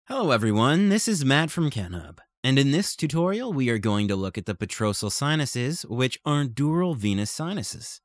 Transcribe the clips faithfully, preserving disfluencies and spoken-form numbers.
Hello everyone, this is Matt from Kenhub, and in this tutorial we are going to look at the petrosal sinuses, which are dural venous sinuses.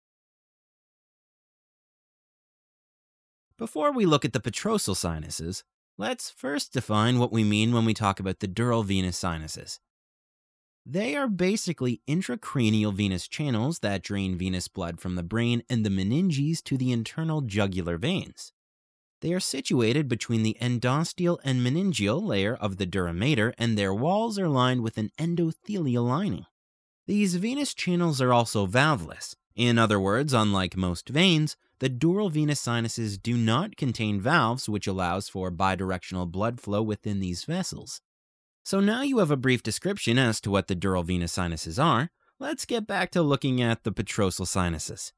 Before we look at the petrosal sinuses, let's first define what we mean when we talk about the dural venous sinuses. They are basically intracranial venous channels that drain venous blood from the brain and the meninges to the internal jugular veins. They are situated between the endosteal and meningeal layer of the dura mater, and their walls are lined with an endothelial lining. These venous channels are also valveless. In other words, unlike most veins, the dural venous sinuses do not contain valves, which allows for bidirectional blood flow within these vessels. So now you have a brief description as to what the dural venous sinuses are. Let's get back to looking at the petrosal sinuses.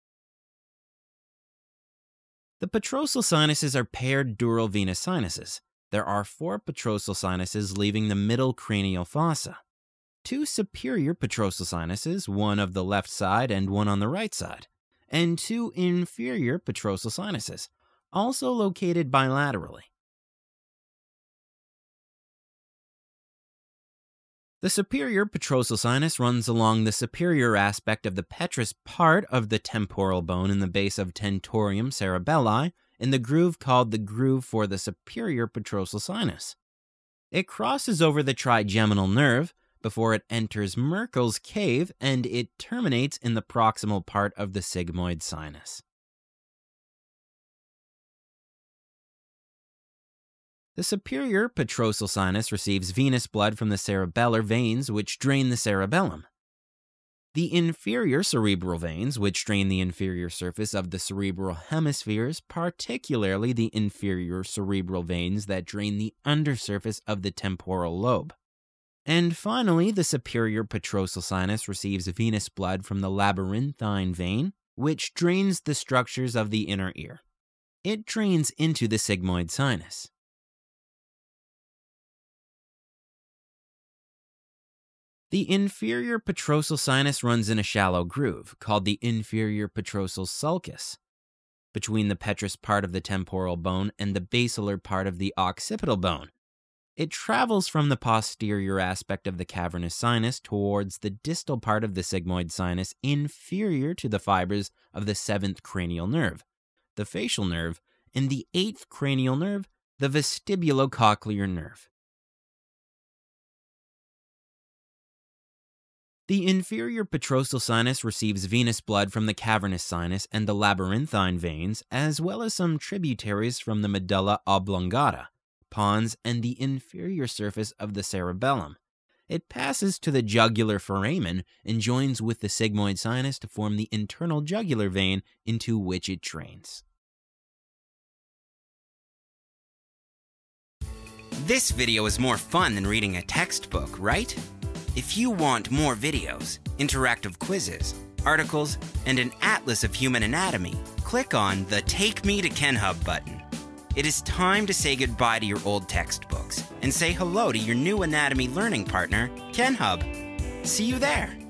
The petrosal sinuses are paired dural venous sinuses. There are four petrosal sinuses leaving the middle cranial fossa. Two superior petrosal sinuses, one of the left side and one on the right side, and two inferior petrosal sinuses, also located bilaterally. The superior petrosal sinus runs along the superior aspect of the petrous part of the temporal bone in the base of tentorium cerebelli, in the groove called the groove for the superior petrosal sinus. It crosses over the trigeminal nerve before it enters Merkel's cave, and it terminates in the proximal part of the sigmoid sinus. The superior petrosal sinus receives venous blood from the cerebellar veins, which drain the cerebellum. The inferior cerebral veins, which drain the inferior surface of the cerebral hemispheres, particularly the inferior cerebral veins that drain the undersurface of the temporal lobe. And finally, the superior petrosal sinus receives venous blood from the labyrinthine vein, which drains the structures of the inner ear. It drains into the sigmoid sinus. The inferior petrosal sinus runs in a shallow groove, called the inferior petrosal sulcus, between the petrous part of the temporal bone and the basilar part of the occipital bone. It travels from the posterior aspect of the cavernous sinus towards the distal part of the sigmoid sinus, inferior to the fibers of the seventh cranial nerve, the facial nerve, and the eighth cranial nerve, the vestibulocochlear nerve. The inferior petrosal sinus receives venous blood from the cavernous sinus and the labyrinthine veins, as well as some tributaries from the medulla oblongata, pons, and the inferior surface of the cerebellum. It passes to the jugular foramen and joins with the sigmoid sinus to form the internal jugular vein into which it drains. This video is more fun than reading a textbook, right? If you want more videos, interactive quizzes, articles, and an atlas of human anatomy, click on the Take Me to Kenhub button. It is time to say goodbye to your old textbooks and say hello to your new anatomy learning partner, Kenhub. See you there!